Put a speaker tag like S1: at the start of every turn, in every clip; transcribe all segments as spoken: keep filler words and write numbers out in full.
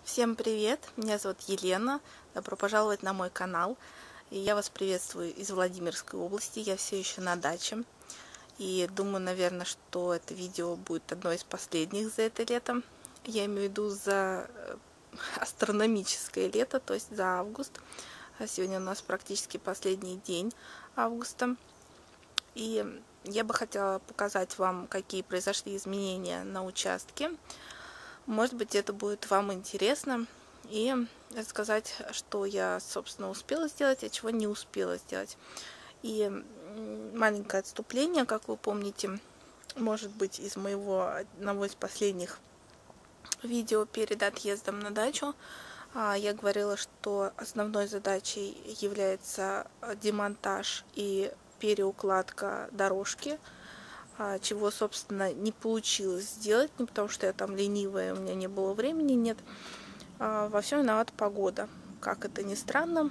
S1: Всем привет! Меня зовут Елена. Добро пожаловать на мой канал. И я вас приветствую из Владимирской области. Я все еще на даче. И думаю, наверное, что это видео будет одно из последних за это лето. Я имею в виду за астрономическое лето, то есть за август. А сегодня у нас практически последний день августа. И я бы хотела показать вам, какие произошли изменения на участке. Может быть, это будет вам интересно, и рассказать, что я, собственно, успела сделать, а чего не успела сделать. И маленькое отступление, как вы помните, может быть, из моего одного из последних видео перед отъездом на дачу. Я говорила, что основной задачей является демонтаж и переукладка дорожки, чего, собственно, не получилось сделать, не потому что я там ленивая, у меня не было времени, нет. Во всем виновата погода. Как это ни странно,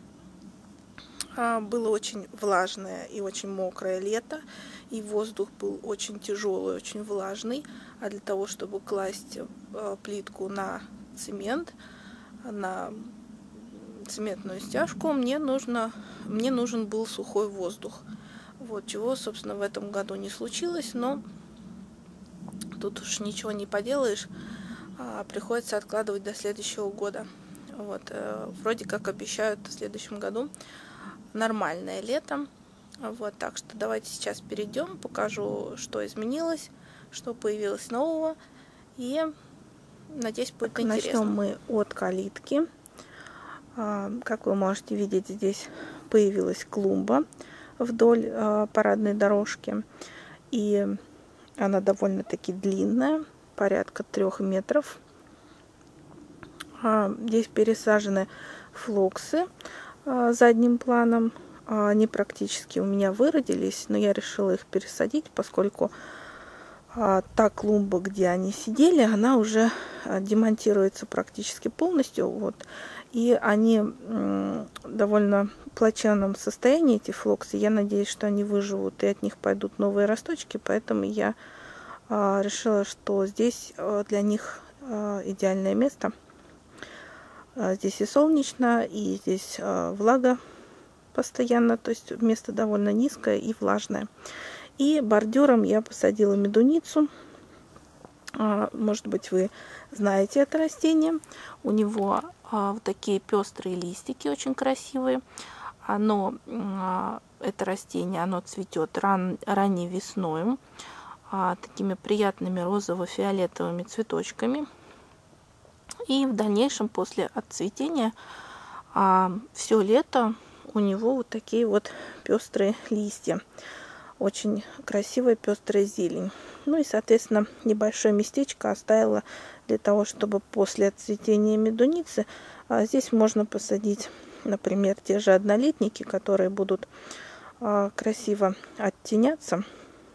S1: было очень влажное и очень мокрое лето, и воздух был очень тяжелый, очень влажный. А для того, чтобы класть плитку на цемент, на цементную стяжку, мне нужно, мне нужен был сухой воздух. Вот, чего, собственно, в этом году не случилось, но тут уж ничего не поделаешь, а приходится откладывать до следующего года. Вот, э, вроде как обещают в следующем году нормальное лето. Вот, так что давайте сейчас перейдем, покажу, что изменилось, что появилось нового, и надеюсь, будет так, интересно. Начнем мы от калитки. А, как вы можете видеть, здесь появилась клумба вдоль э, парадной дорожки, и она довольно-таки длинная, порядка трех метров. А, здесь пересажены флоксы э, задним планом. А, они практически у меня выродились, но я решила их пересадить, поскольку а, та клумба, где они сидели, она уже а, демонтируется практически полностью. Вот. И они м, довольно в плачевном состоянии, эти флоксы. Я надеюсь, что они выживут и от них пойдут новые росточки. Поэтому я а, решила, что здесь а, для них а, идеальное место. А, здесь и солнечно, и здесь а, влага постоянно. То есть место довольно низкое и влажное. И бордюром я посадила медуницу. А, может быть, вы знаете это растение. У него а, вот такие пестрые листики, очень красивые. Оно, а, это растение, оно цветет ран, ранней весной, а, такими приятными розово-фиолетовыми цветочками. И в дальнейшем, после отцветения, а, все лето у него вот такие вот пестрые листья. Очень красивая пестрая зелень. Ну и, соответственно, небольшое местечко оставила для того, чтобы после отцветения медуницы а, здесь можно посадить, например, те же однолетники, которые будут а, красиво оттеняться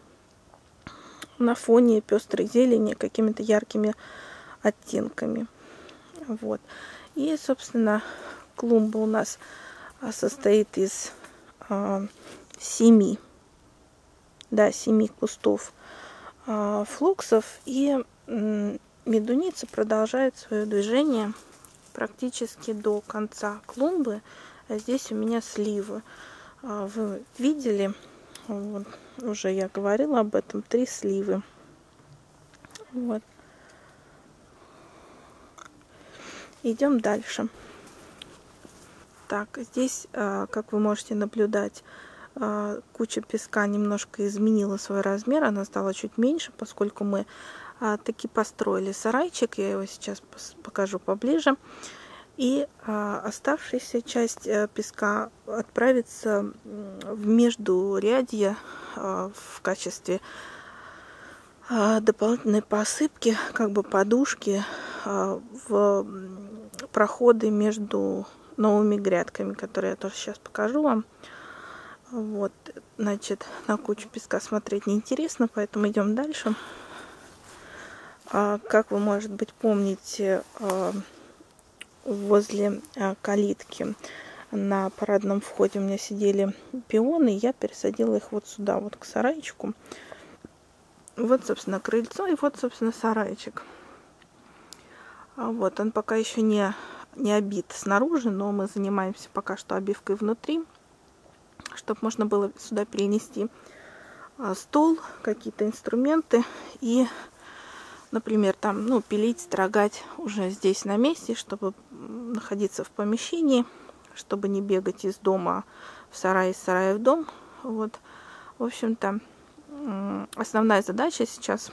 S1: на фоне пестрой зелени какими-то яркими оттенками. Вот. И, собственно, клумба у нас а, состоит из а, семи Да, семи кустов а, флоксов, и м, медуница продолжает свое движение практически до конца клумбы. А здесь у меня сливы. А, вы видели, вот, уже я говорила об этом, три сливы. Вот. Идем дальше. Так, здесь, а, как вы можете наблюдать, куча песка немножко изменила свой размер, она стала чуть меньше, поскольку мы а, таки построили сарайчик, я его сейчас покажу поближе, и а, оставшаяся часть а, песка отправится в междурядье а, в качестве а, дополнительной посыпки, как бы подушки а, в проходы между новыми грядками, которые я тоже сейчас покажу вам. Вот, значит, на кучу песка смотреть неинтересно, поэтому идем дальше. А, как вы, может быть, помните, а, возле а, калитки на парадном входе у меня сидели пионы, и я пересадила их вот сюда, вот к сарайчику. Вот, собственно, крыльцо, и вот, собственно, сарайчик. Вот, он пока еще не, не обит снаружи, но мы занимаемся пока что обивкой внутри, чтобы можно было сюда перенести стол, какие-то инструменты и, например, там, ну, пилить, строгать уже здесь на месте, чтобы находиться в помещении, чтобы не бегать из дома в сарай, из сарая в дом. Вот, в общем-то, основная задача сейчас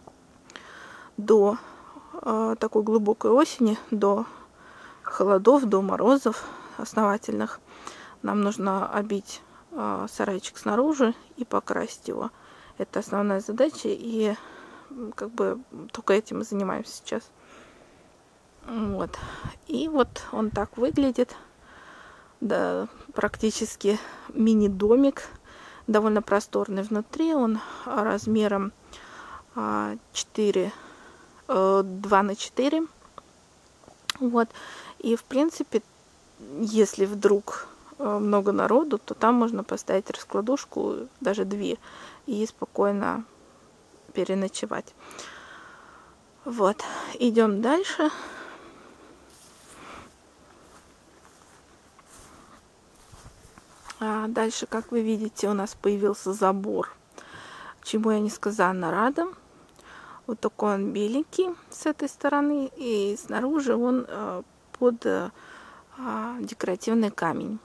S1: до э, такой глубокой осени, до холодов, до морозов основательных, нам нужно обить э, сарайчик снаружи и покрасить его. Это основная задача, и как бы только этим мы занимаемся сейчас. Вот. И вот он так выглядит. Да, практически мини-домик. Довольно просторный внутри. Он размером четыре, два на четыре. Вот. И в принципе, если вдруг много народу, то там можно поставить раскладушку, даже две, и спокойно переночевать. Вот. Идем дальше. А дальше, как вы видите, у нас появился забор, чему я несказанно рада. Вот такой он беленький с этой стороны, и снаружи он э, под э, декоративный камень.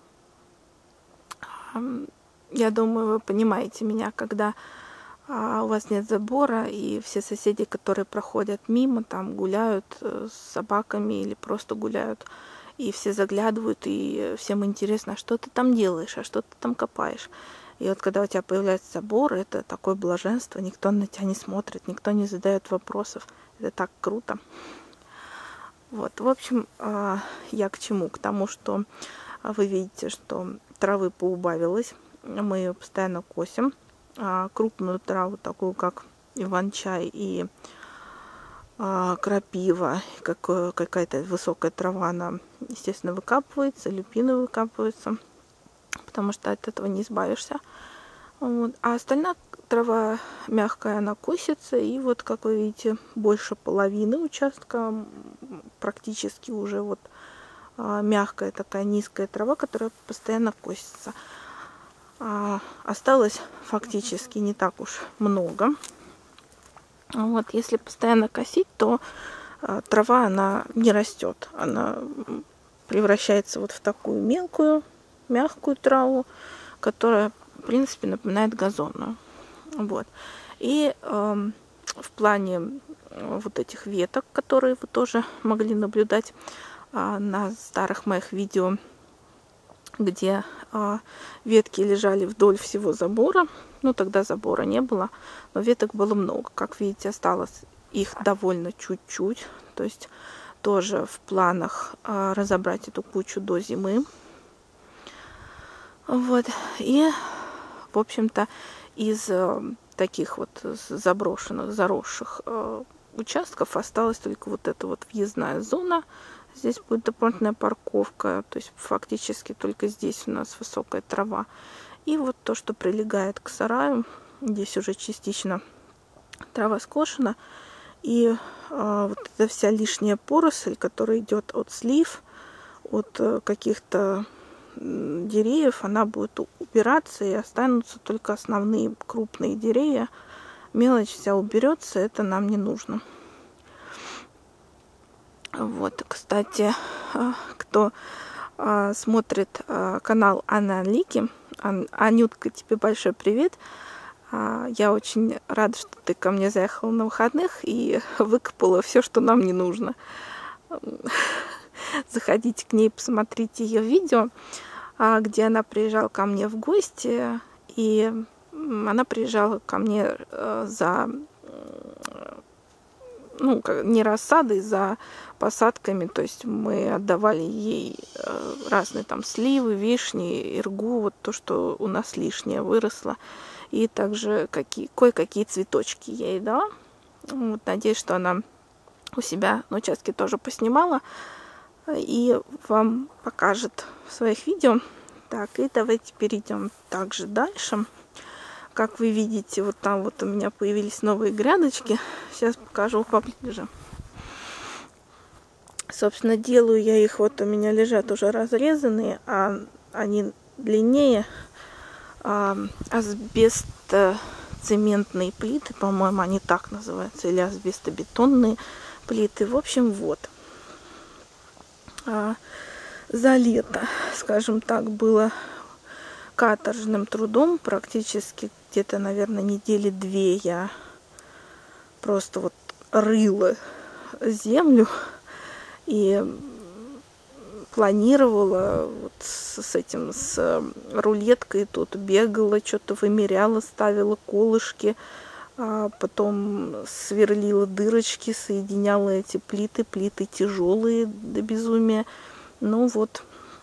S1: Я думаю, вы понимаете меня, когда э, у вас нет забора, и все соседи, которые проходят мимо, там гуляют э, с собаками или просто гуляют, и все заглядывают, и всем интересно, а что ты там делаешь, а что ты там копаешь. И вот когда у тебя появляется забор, это такое блаженство, никто на тебя не смотрит, никто не задает вопросов. Это так круто. Вот, в общем, я к чему? К тому, что вы видите, что травы поубавилось. Мы ее постоянно косим. Крупную траву, такую как иван-чай и крапива, как какая-то высокая трава, она, естественно, выкапывается, люпины выкапываются, потому что от этого не избавишься. Вот. А остальная трава мягкая, она косится, и вот, как вы видите, больше половины участка практически уже вот мягкая такая низкая трава, которая постоянно косится. А осталось фактически не так уж много. Вот, если постоянно косить, то а, трава, она не растет. Она превращается вот в такую мелкую, мягкую траву, которая, в принципе, напоминает газонную. Вот. И э, в плане вот этих веток, которые вы тоже могли наблюдать э, на старых моих видео, где э, ветки лежали вдоль всего забора. Ну, тогда забора не было, но веток было много. Как видите, осталось их довольно чуть-чуть. То есть тоже в планах э, разобрать эту кучу до зимы. Вот. И, в общем-то, из э, таких вот заброшенных, заросших э, участков осталась только вот эта вот въездная зона. Здесь будет дополнительная парковка, то есть фактически только здесь у нас высокая трава. И вот то, что прилегает к сараю, здесь уже частично трава скошена. И э, вот эта вся лишняя поросль, которая идет от слив, от э, каких-то деревьев, она будет убираться, и останутся только основные крупные деревья. Мелочь вся уберется, это нам не нужно. Вот, кстати, кто смотрит канал Анны Анлики, Анютка, тебе большой привет. Я очень рада, что ты ко мне заехала на выходных и выкопала все, что нам не нужно. Заходите к ней, посмотрите ее видео, где она приезжала ко мне в гости, и она приезжала ко мне за, ну, не рассадой, за посадками, то есть мы отдавали ей разные там сливы, вишни, иргу, вот то, что у нас лишнее выросло, и также какие, кое-какие цветочки я ей дала. Вот, надеюсь, что она у себя на участке тоже поснимала и вам покажет в своих видео. Так, и давайте перейдем также дальше. Как вы видите, вот там вот у меня появились новые грядочки. Сейчас покажу поближе. Собственно, делаю я их, вот у меня лежат уже разрезанные, а они длиннее. А, асбестоцементные плиты, по-моему, они так называются, или асбестобетонные плиты. В общем, вот. А, за лето, скажем так, было каторжным трудом. Практически где-то, наверное, недели две я просто вот рыла землю и планировала вот с, с этим, с рулеткой тут бегала, что-то вымеряла, ставила колышки, а потом сверлила дырочки, соединяла эти плиты, плиты тяжелые до безумия. Ну вот,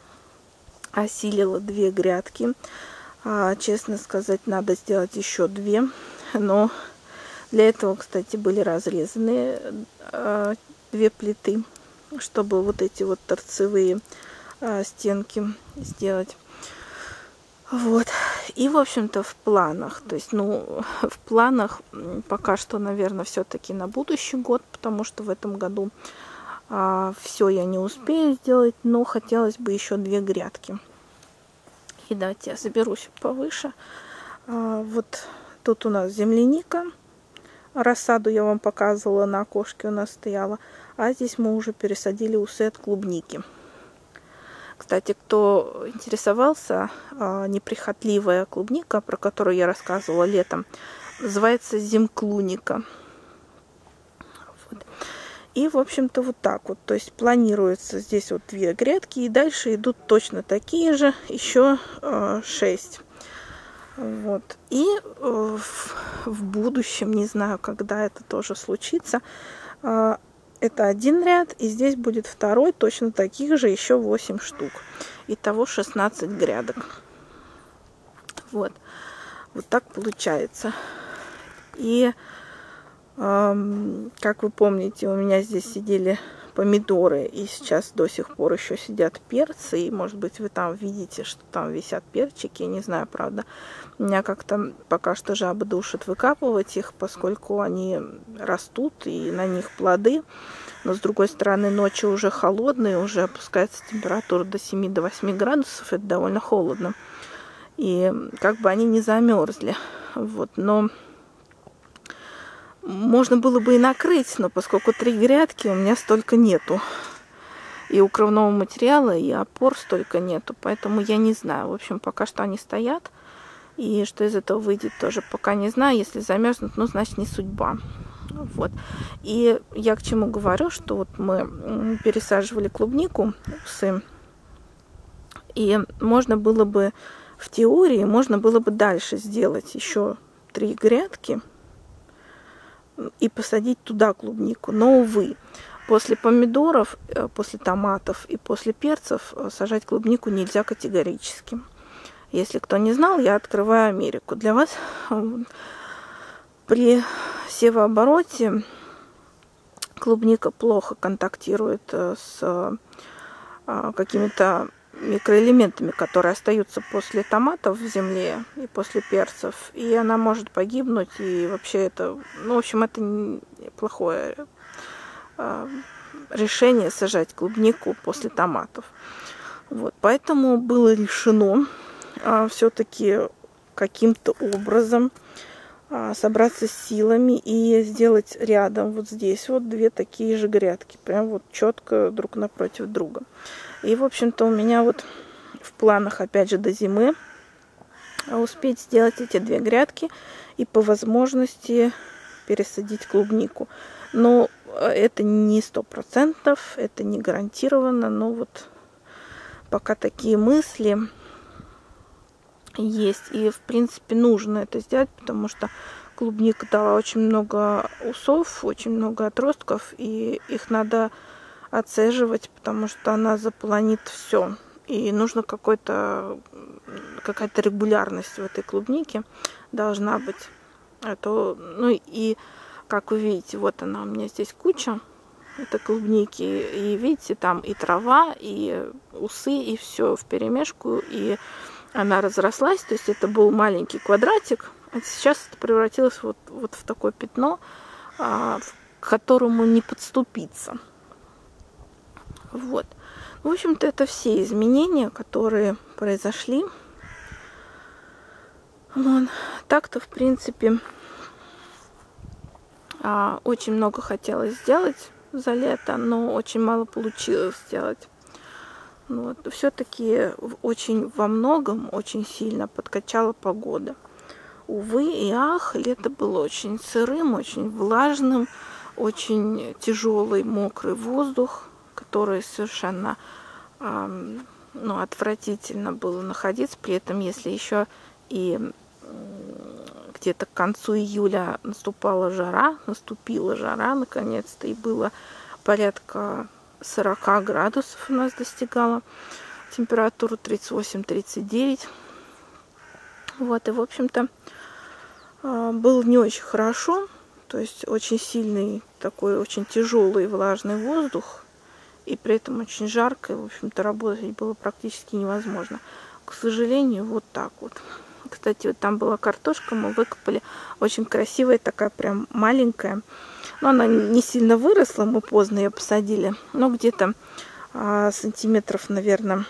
S1: осилила две грядки. А, честно сказать, надо сделать еще две, но для этого, кстати, были разрезаны а, две плиты, чтобы вот эти вот торцевые а, стенки сделать. Вот. И, в общем-то, в планах, то есть, ну, в планах пока что, наверное, все-таки на будущий год, потому что в этом году а, все я не успею сделать, но хотелось бы еще две грядки. И давайте я заберусь повыше. А, вот тут у нас земляника. Рассаду я вам показывала, на окошке у нас стояла. А здесь мы уже пересадили усы от клубники. Кстати, кто интересовался, неприхотливая клубника, про которую я рассказывала летом, называется земклуника. Вот. И, в общем-то, вот так вот. То есть планируется здесь вот две грядки, и дальше идут точно такие же, еще шесть. Вот. И в, в будущем, не знаю, когда это тоже случится, это один ряд, и здесь будет второй, точно таких же, еще восемь штук. Итого шестнадцать грядок. Вот. Вот так получается. И, эм, как вы помните, у меня здесь сидели помидоры, и сейчас до сих пор еще сидят перцы, и, может быть, вы там видите, что там висят перчики, не знаю, правда. Меня как-то пока что жаба душит выкапывать их, поскольку они растут, и на них плоды. Но, с другой стороны, ночи уже холодные, уже опускается температура до семи до восьми градусов, это довольно холодно. И как бы они не замерзли. Вот, но можно было бы и накрыть, но поскольку три грядки, у меня столько нету. И укрывного материала, и опор столько нету, поэтому я не знаю. В общем, пока что они стоят. И что из этого выйдет, тоже пока не знаю. Если замерзнут, ну, значит, не судьба. Вот. И я к чему говорю, что вот мы пересаживали клубнику, усы, и можно было бы, в теории, можно было бы дальше сделать еще три грядки и посадить туда клубнику. Но, увы, после помидоров, после томатов и после перцев сажать клубнику нельзя категорически. Если кто не знал, я открываю Америку. Для вас при севообороте клубника плохо контактирует с какими-то микроэлементами, которые остаются после томатов в земле и после перцев. И она может погибнуть. И вообще это, ну, в общем, это плохое решение сажать клубнику после томатов. Вот, поэтому было решено а, все-таки каким-то образом а, собраться с силами и сделать рядом вот здесь вот две такие же грядки, прям вот четко друг напротив друга. И, в общем-то, у меня вот в планах, опять же, до зимы успеть сделать эти две грядки и по возможности пересадить клубнику. Но это не сто процентов, это не гарантированно, но вот пока такие мысли есть. И, в принципе, нужно это сделать, потому что клубника дала очень много усов, очень много отростков, и их надо отцеживать, потому что она заполонит все. И нужно какой-то, какая-то регулярность в этой клубнике должна быть. А то, ну и, как вы видите, вот она у меня здесь куча. Это клубники, и видите, там и трава, и усы, и все вперемешку, и она разрослась, то есть это был маленький квадратик, а сейчас это превратилось вот, вот в такое пятно, а, к которому не подступиться. Вот. В общем-то, это все изменения, которые произошли. Вот. Так-то, в принципе, очень много хотелось сделать за лето, но очень мало получилось сделать. Вот. Все-таки очень во многом, очень сильно подкачала погода. Увы и ах, лето было очень сырым, очень влажным, очень тяжелый, мокрый воздух, который совершенно э, ну, отвратительно было находиться. При этом, если еще и где-то к концу июля наступала жара, наступила жара наконец-то, и было порядка сорока градусов у нас достигала температура, тридцать восемь — тридцать девять. Вот, и, в общем-то, было не очень хорошо, то есть очень сильный, такой очень тяжелый влажный воздух, и при этом очень жарко, и, в общем-то, работать было практически невозможно. К сожалению, вот так вот. Кстати, вот там была картошка, мы выкопали, очень красивая, такая прям маленькая. Но она не сильно выросла, мы поздно ее посадили, но где-то а, сантиметров, наверное,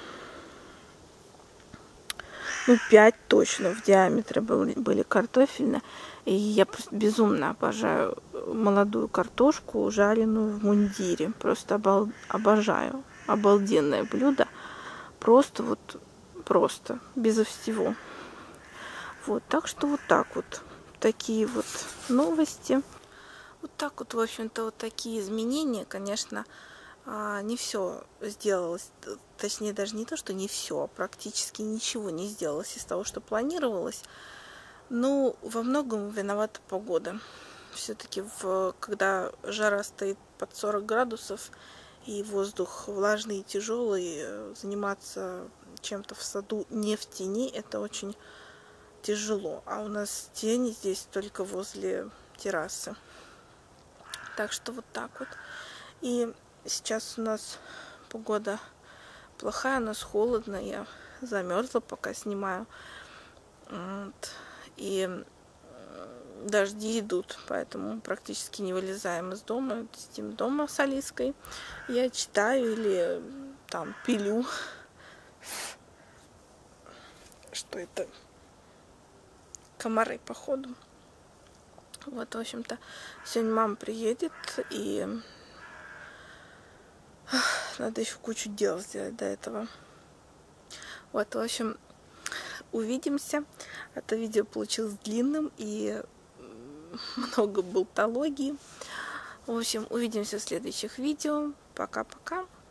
S1: ну, пять точно в диаметре были, были картофельные. И я просто безумно обожаю молодую картошку, жареную в мундире. Просто обал, обожаю. Обалденное блюдо. Просто вот, просто, безо всего. Вот, так что вот так вот. Такие вот новости. Вот так вот, в общем-то, вот такие изменения, конечно, не все сделалось, точнее, даже не то, что не все, практически ничего не сделалось из того, что планировалось. Но во многом виновата погода. Все-таки, когда жара стоит под сорок градусов и воздух влажный и тяжелый, заниматься чем-то в саду не в тени, это очень тяжело. А у нас тени здесь только возле террасы. Так что вот так вот. И сейчас у нас погода плохая, у нас холодно, я замерзла, пока снимаю. Вот. И дожди идут, поэтому практически не вылезаем из дома, сидим дома с Алиской. Я читаю или там пилю. Что это? Комары, походу. Вот, в общем-то, сегодня мама приедет, и надо еще кучу дел сделать до этого. Вот, в общем, увидимся. Это видео получилось длинным и много болтологии. В общем, увидимся в следующих видео. Пока-пока.